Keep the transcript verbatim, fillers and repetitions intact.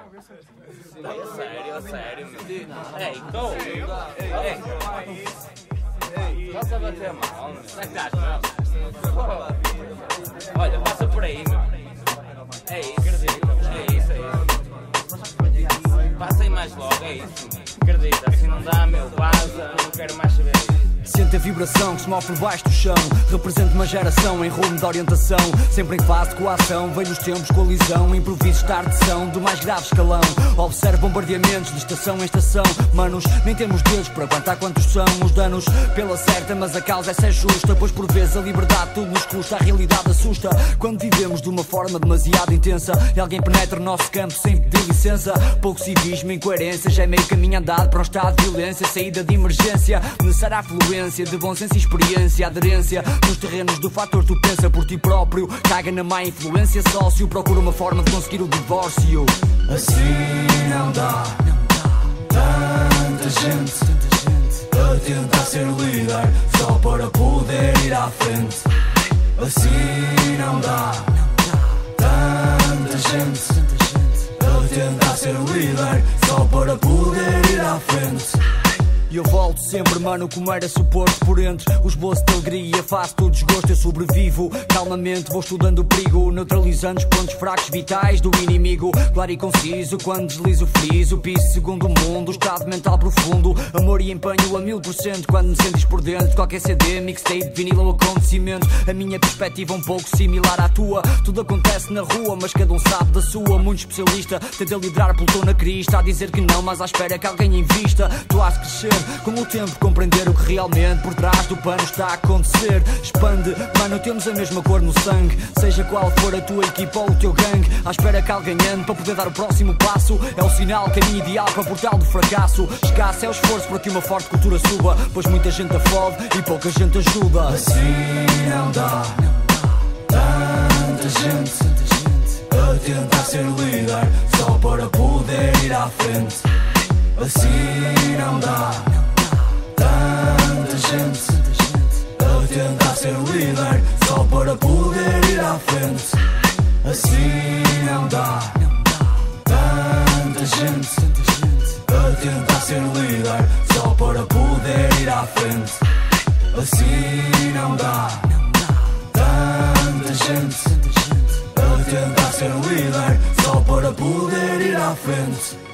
A sério, a sério, meu. Ei, tô. Ei, estás a bater mal, meu. Será que estás mal? Olha, passa por aí, meu. É isso, acredita. É isso, é isso. Passa aí mais logo, é isso. Acredita, assim não dá, meu. Vaza, não quero mais saber isso. Sente a vibração que se move por baixo do chão. Representa uma geração em rumo de orientação, sempre em fase de coação. Vem nos tempos colisão, improvisos de ardição do mais grave escalão. Observe bombardeamentos de estação em estação. Manos, nem temos dedos para aguentar quantos são os danos pela certa, mas a causa essa é justa. Pois por vezes a liberdade tudo nos custa, a realidade assusta. Quando vivemos de uma forma demasiado intensa e alguém penetra o nosso campo sem pedir licença. Pouco civismo, incoerência, já é meio caminho andado para um estado de violência. Saída de emergência, necessária afluência de bom senso e experiência, aderência nos terrenos do fator tu pensa por ti próprio. Caga na má influência, sócio, procura uma forma de conseguir o divórcio. Assim não dá, tanta gente a tentar ser líder só para poder ir à frente. Assim não dá, tanta gente a tentar ser líder só para poder ir à frente. E eu volto sempre, mano, como era suposto. Por entre os bolsos de alegria, faço todo desgosto. Eu sobrevivo, calmamente vou estudando o perigo, neutralizando os pontos fracos vitais do inimigo. Claro e conciso, quando deslizo friso, piso segundo o mundo, estado mental profundo. Amor e empenho a mil por cento, quando me sentes por dentro. Qualquer C D, mixtape, vinil ou acontecimento. A minha perspectiva um pouco similar à tua. Tudo acontece na rua, mas cada um sabe da sua. Muito especialista, tenta liderar pelotão na crista. A dizer que não, mas à espera que alguém invista. Tu has de crescer, com o tempo compreender o que realmente por trás do pano está a acontecer. Expande, mano, temos a mesma cor no sangue. Seja qual for a tua equipa ou o teu gangue, à espera que alguém ande para poder dar o próximo passo. É o sinal, caminho ideal para o portal do fracasso. Escasso é o esforço para que uma forte cultura suba, pois muita gente a fode e pouca gente ajuda. Assim não dá, tanta gente a tentar ser líder só para poder ir à frente. Assim não dá, tanta gente a tentar ser líder só para poder ir à frente. Assim não dá, tanta gente a tentar ser líder só para poder ir à frente. Assim não dá, tanta gente a tentar ser líder só para poder ir à frente.